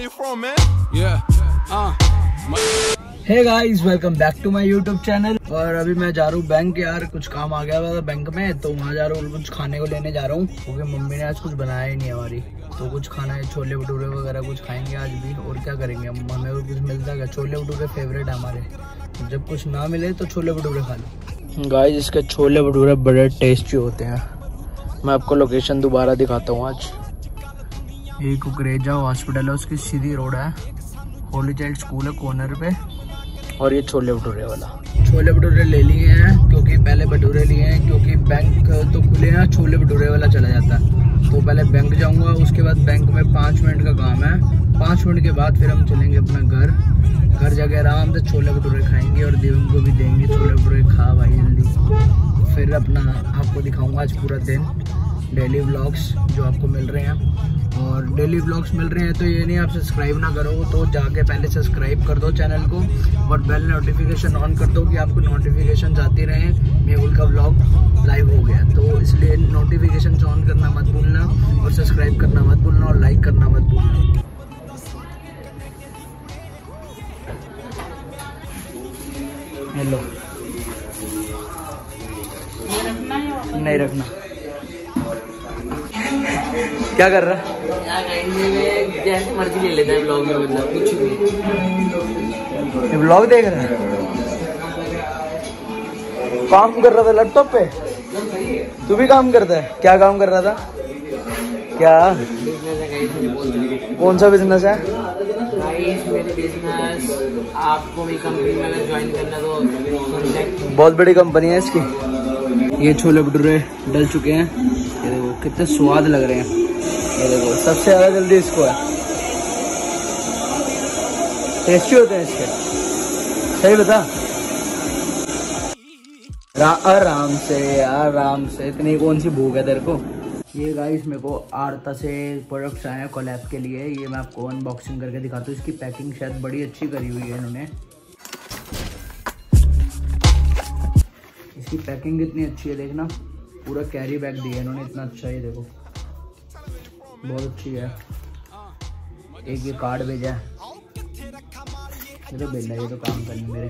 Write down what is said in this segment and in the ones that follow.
you from, man? Yeah. Hey guys, welcome back to my YouTube channel. और अभी मैं जा रहा हूँ बैंक। यार कुछ काम आ गया था बैंक में, तो वहाँ जा रहा हूँ, कुछ खाने को लेने जा रहा हूँ क्योंकि मम्मी ने आज कुछ बनाया ही नहीं हमारी। तो कुछ खाना है, छोले भटूरे वगैरह कुछ खाएंगे आज भी। और क्या करेंगे, हमें को कुछ मिलता है। छोले भटूरे फेवरेट है हमारे, जब कुछ ना मिले तो छोले भटूरे खा लो। गाइस इसके छोले भटूरे बड़े टेस्टी होते हैं। मैं आपको लोकेशन दोबारा दिखाता हूँ आज। ये कुकरेजा हॉस्पिटल है, उसकी सीधी रोड है, होली चाइल्ड स्कूल है कॉर्नर पे। और ये छोले भटूरे वाला, छोले भटूरे ले लिए हैं क्योंकि पहले भटूरे लिए हैं क्योंकि बैंक तो खुले हैं, छोले भटूरे वाला चला जाता है। तो पहले बैंक जाऊंगा, उसके बाद बैंक में 5 मिनट का काम है। 5 मिनट के बाद फिर हम चलेंगे अपना घर जाके आराम से छोले भटूरे खाएंगे और दिव्यम को भी देंगे छोले भटूरे। खा भाई जल्दी। फिर अपना आपको दिखाऊंगा आज पूरा दिन डेली व्लॉग्स जो आपको मिल रहे हैं। और डेली व्लॉग्स मिल रहे हैं तो ये नहीं आप सब्सक्राइब ना करो तो जाके पहले सब्सक्राइब कर दो चैनल को और बेल नोटिफिकेशन ऑन कर दो कि आपको नोटिफिकेशन आती रहे मेहुल का व्लॉग लाइव हो गया। तो इसलिए नोटिफिकेशन ऑन करना मत भूलना और सब्सक्राइब करना मत भूलना और लाइक करना मत भूलना। हेलो, नहीं रखना। क्या कर रहा है? जैसे मर्जी ले लेता है ब्लॉग में, मतलब कुछ भी। ब्लॉग देख रहा है, काम कर रहा था लैपटॉप पे। तू भी काम करता है? क्या काम कर रहा था? क्या? कौन सा बिजनेस है? मेरे बिजनेस आपको भी कंपनी में अगर ज्वाइन करना तो बहुत बड़ी कंपनी है इसकी। ये छोले भटूरे डल चुके हैं, ये देखो कितने स्वाद लग रहे हैं। ये देखो सबसे ज्यादा जल्दी इसको है, टेस्टी होते हैं इसके। सही बता, आराम से इतनी कौन सी भूख है तेरे को। ये गाइस मेरे को आरता से प्रोडक्ट्स आए हैं कोलैब के लिए। ये मैं आपको अनबॉक्सिंग करके दिखाता हूँ। इसकी पैकिंग शायद बड़ी अच्छी करी हुई है इन्होंने। इसकी पैकिंग कितनी अच्छी है देखना, पूरा कैरी बैग दिया है इन्होंने, इतना अच्छा है। देखो बहुत अच्छी है। एक ये कार्ड भेजा है, ये तो बिल है, ये तो काम करनी मेरे।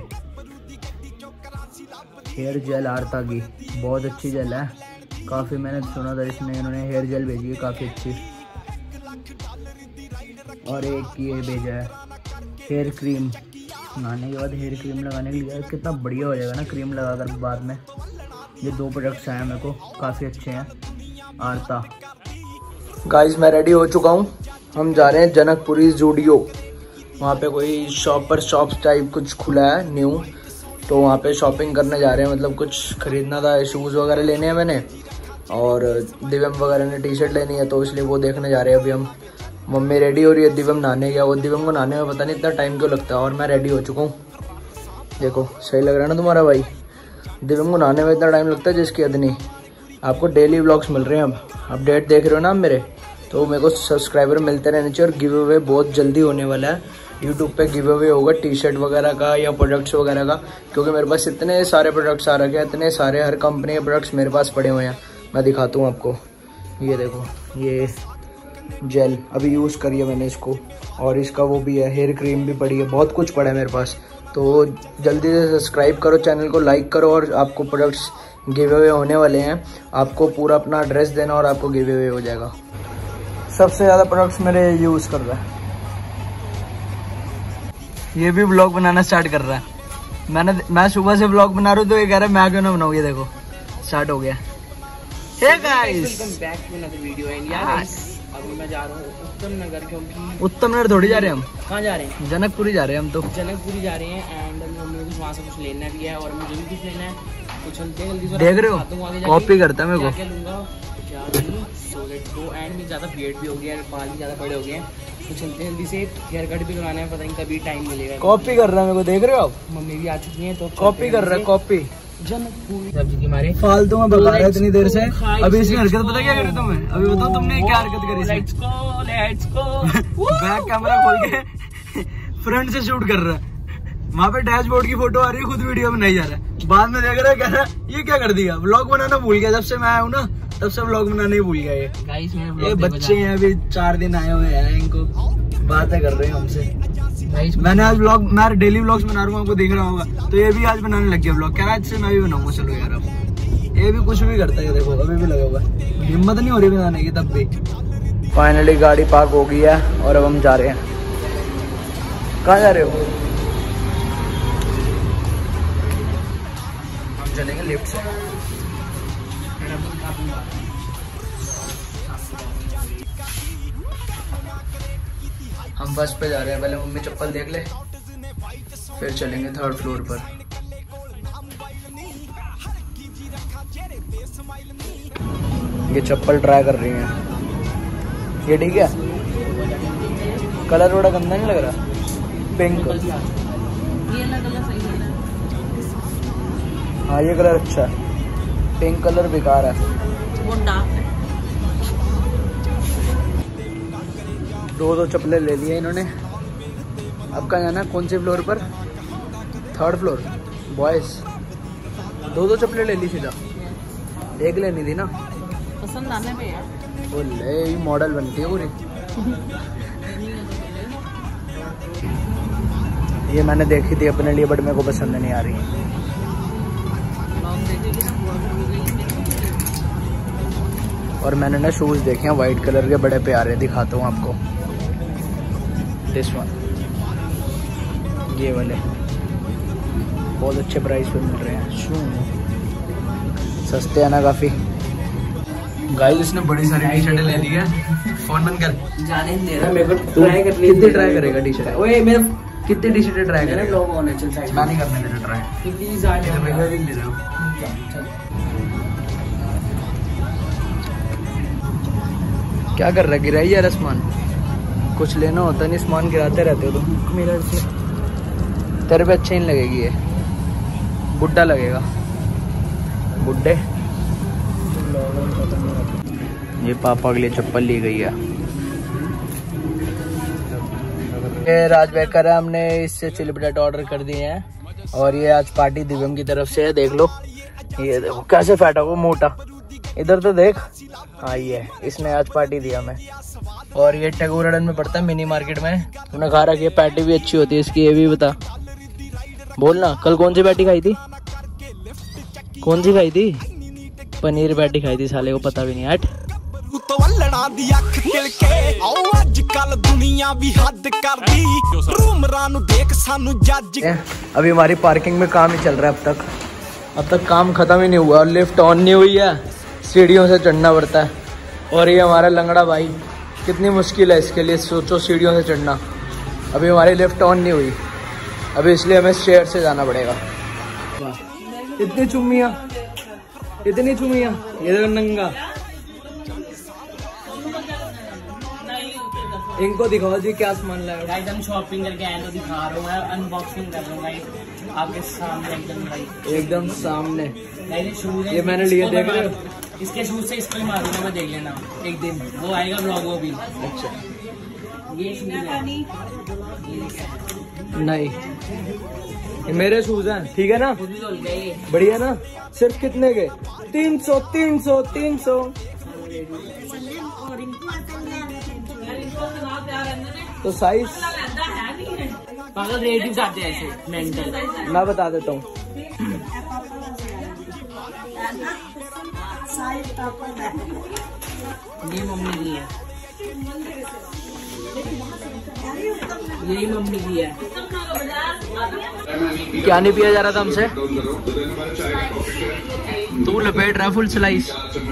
हेयर जेल आरता की, बहुत अच्छी जेल है। काफ़ी मैंने सुना था इसमें, इन्होंने हेयर जेल भेजी है काफ़ी अच्छी। और एक ये भेजा है हेयर क्रीम, नहाने के बाद हेयर क्रीम लगाने के लिए। कितना बढ़िया हो जाएगा ना क्रीम लगाकर बाद में। ये 2 प्रोडक्ट्स आए हैं मेरे को, काफ़ी अच्छे हैं आरता। गाइस मैं रेडी हो चुका हूँ, हम जा रहे हैं जनकपुरी जूडियो। वहाँ पे कोई शॉप टाइप कुछ खुला है न्यू, तो वहाँ पे शॉपिंग करने जा रहे हैं। मतलब कुछ खरीदना था, शूज़ वगैरह लेने हैं मैंने, और दिव्यम वगैरह ने टी-शर्ट लेनी है, तो इसलिए वो देखने जा रहे हैं अभी हम। मम्मी रेडी हो रही है, दिव्यम नहाने गया। वो दिव्यम को नहाने में पता नहीं इतना टाइम क्यों लगता है, और मैं रेडी हो चुका हूँ। देखो सही लग रहा है ना तुम्हारा भाई? दिव्यम को नहाने में इतना टाइम लगता है जिसकी हद नहीं। आपको डेली व्लॉग्स मिल रहे हैं, अब अपडेट देख रहे हो ना आप मेरे, तो मेरे को सब्सक्राइबर मिलते रहने चाहिए। और गिव अवे बहुत जल्दी होने वाला है, यूट्यूब पे गिव अवे होगा टी-शर्ट वगैरह का या प्रोडक्ट्स वगैरह का, क्योंकि मेरे पास इतने सारे प्रोडक्ट्स आ रखे हैं, इतने सारे हर कंपनी के प्रोडक्ट्स मेरे पास पड़े हुए हैं। मैं दिखाता हूँ आपको, ये देखो ये जेल अभी यूज़ करी है मैंने इसको, और इसका वो भी है, हेयर क्रीम भी पड़ी है, बहुत कुछ पड़ा है मेरे पास। तो जल्दी से सब्सक्राइब करो, चैनल को लाइक करो, और आपको प्रोडक्ट्स गिव अवे होने वाले हैं। आपको पूरा अपना एड्रेस देना और आपको गिव अवे हो जाएगा। सबसे ज़्यादा प्रोडक्ट्स मेरे यूज़ कर रहा है। ये भी व्लॉग बनाना स्टार्ट कर रहा है। मैं सुबह से व्लॉग बना रहा हूँ तो ये कह रहा है मैं क्यों ना बनाऊँ। ये देखो स्टार्ट हो गया। Hey guys, welcome back to another video. And यार अभी मैं जा रहा हूँ उत्तम नगर, क्योंकि उत्तम नगर थोड़ी जा रहे हैं हम। कहाँ जा रहे हैं? जनकपुरी जा रहे हैं हम तो। जनकपुरी जा रहे हैं। एंड मम्मी को वहाँ से कुछ लेना भी है और मुझे भी कुछ लेना है। तो चलते हैं जल्दी से। देख रहे हो कॉपी करता है मेरे को। क्या लूँगा क्या नहीं, सो लेट्स गो। एंड में ज़्यादा बियर्ड भी हो गया है, बाल भी ज़्यादा बड़े हो गए हैं, तो चलते हैं जल्दी से। हेयर कट भी कराना है, पता नहीं कभी टाइम मिलेगा। कॉपी कर रहा है मेरे को, देख रहे हो आप? मम्मी भी आ चुकी हैं तो कॉपी कर रहा है, कॉपी। जनकपुरी सब्जी की मारे फालतू में बता रहा है इतनी देर से। अभी इसकी हरकत पता क्या करी तुम्हें? अभी बताओ तुमने क्या हरकत करी? लेट्स गो बैक कैमरा खोल के फ्रंट से शूट कर रहा है, वहाँ पे डैशबोर्ड की फोटो आ रही है, खुद वीडियो बनाई जा रहा है। बाद में देख रहा है, कह रहा है ये क्या कर दिया, व्लॉग बनाना भूल गया। जब से मैं आया हूँ ना तब से व्लॉग बनाना ही भूल गया। ये बच्चे हैं, अभी 4 दिन आए हुए हैं, इनको बातें कर रहे हैं हमसे। मैंने आज व्लॉग, मैं डेली व्लॉग्स बना रहा हूँ, आपको देख रहा होगा, तो ये भी आज बनाने लग गया व्लॉग। कह रहा है इससे मैं भी बनाऊंगा। चलो यार, अब ये भी कुछ भी करता है, देखो अभी भी लगा हुआ है, हिम्मत नहीं हो रही बनाने की तब भी। फाइनली गाड़ी पार्क हो गई है और अब हम जा रहे हैं। कहाँ जा रहे हो? हम चलेंगे लिफ्ट से। हम फर्स्ट पे जा रहे हैं, पहले मम्मी चप्पल देख ले, फिर चलेंगे 3rd फ्लोर पर। ये चप्पल ट्राई कर रही हैं, ये ठीक है? कलर थोड़ा गंदा नहीं लग रहा? पिंक, हाँ ये कलर अच्छा है, पिंक कलर बेकार है, वो डार्क है। दो चप्पलें ले लिए इन्होंने। अब कहाँ जाना है? कौन से फ्लोर पर? 3rd floor boys. दो चप्पलें ले ली सीधा, देख लेनी थी ना, पसंद आने पे यार। वो ले मॉडल बनती है पूरी। ये मैंने देखी थी अपने लिए, बट मेरे को पसंद नहीं आ रही। और मैंने ना शूज देखे हैं वाइट कलर के, बड़े प्यारे, दिखाता हूँ आपको। दिस वन, ये वाले बहुत अच्छे प्राइस पे मिल रहे हैं। शूज सस्ते हैं ना काफी। गाइस इसने बड़ी सारी टी शर्टें ले ली है। फोन बंद कर, जाने नहीं दे रहा मेरे को। ट्राई कर ले, कितनी ट्राई करेगा टी शर्ट? ओए मेरे कितनी टी शर्टें ट्राई करेगा? लोग होने चल साइड, मैं नहीं करने दे रहा ट्राई। कितनी ज्यादा है, मैं भी ले रहा हूं। क्या कर रहा है? गिराई यार सामान, कुछ लेना होता नहीं, सामान गिराते रहते हो तुम। मेरा से तेरे पे अच्छी नहीं लगेगी ये, बुड्ढा लगेगा, बुड्ढे। ये पापा के लिए चप्पल ली गई है। ये राज बेकर है, हमने इससे चिली पटेटो ऑर्डर कर दिए हैं और ये आज पार्टी दिव्यम की तरफ से है। देख लो, ये देखो कैसे फैटा हुआ मोटा, इधर तो देख। हाँ ये इसने आज पार्टी दिया हमें। और ये टैगोर गार्डन में पड़ता है, मिनी मार्केट में। तूने खा रखी है, पैटी भी अच्छी होती है इसकी, ये भी बता। बोलना कल कौन सी पैटी खाई थी? कौन सी खाई थी? पनीर पैटी खाई थी, साले को पता भी नहीं। हट अभी हमारी पार्किंग में काम ही चल रहा है अब तक काम खत्म ही नहीं हुआ और लिफ्ट ऑन नहीं हुई है, सीढ़ियों से चढ़ना पड़ता है। और ये हमारा लंगड़ा भाई, कितनी मुश्किल है इसके लिए, सोचो सीढ़ियों से चढ़ना। अभी हमारी लिफ्ट ऑन नहीं हुई, अभी इसलिए हमें स्टेयर से जाना पड़ेगा। इतनी चुम्मियाँ, इतनी चुम्मियाँ, ये नंगा। इनको दिखाओ जी क्या सामान लाया। गाइस हम शॉपिंग करके आए तो दिखा रहा हूँ, अनबॉक्सिंग कर रहा हूँ गाइस आपके सामने, एकदम सामने। ये मैंने लिए, देख रहे हो? इसके शूज से इसको ही मारूंगा मैं, देख लेना एक दिन, वो आएगा ब्लॉग वो भी। अच्छा ये शूज है नहीं, ये मेरे शूज हैं, ठीक है ना? बढ़िया ना? सिर्फ कितने के? 300 300 300। तो साइज पागल रेट आते हैं ऐसे मेंटल। मैं बता देता हूँ, ये मम्मी की है, यही मम्मी की है। क्या नहीं पिया जा रहा था हमसे? तू लपेट रहा फुल स्लाइस,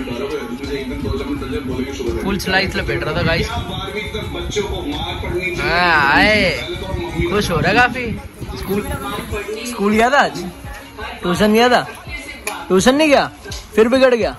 फुल स्लाइस लपेट रहा था गाइस। आए खुश हो रहा है काफी। स्कूल गया था आज? ट्यूशन गया था? ट्यूशन नहीं गया, फिर बिगड़ गया।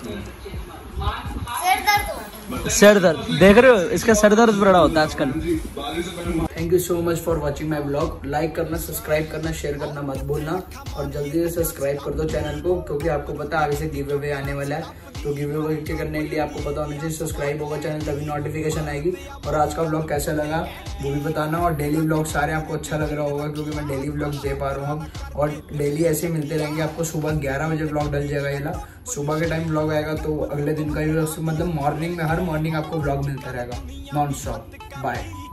सर दर्द, देख रहे हो इसका सर दर्द बड़ा होता है आजकल। Thank you so much for watching my blog. Like करना, सब्सक्राइब करना, शेयर करना मत भूलना और जल्दी से सब्सक्राइब कर दो चैनल को, क्योंकि आपको पता है आगे से गिव अवे आने वाला है। तो गिव अवे करने के लिए आपको पता होना चाहिए सब्सक्राइब होगा चैनल, तभी नोटिफिकेशन आएगी। और आज का ब्लॉग कैसा लगा वो भी बताना। और डेली ब्लॉग सारे आपको अच्छा लग रहा होगा, क्योंकि मैं डेली ब्लॉग दे पा रहा हूँ अब, और डेली ऐसे मिलते रहेंगे आपको। सुबह 11 बजे ब्लॉग डल जाएगा, ये सुबह के टाइम ब्लॉग आएगा, तो अगले दिन का ही मतलब मॉर्निंग में, हर मॉर्निंग आपको ब्लॉग मिलता रहेगा नॉन स्टॉप। बाय।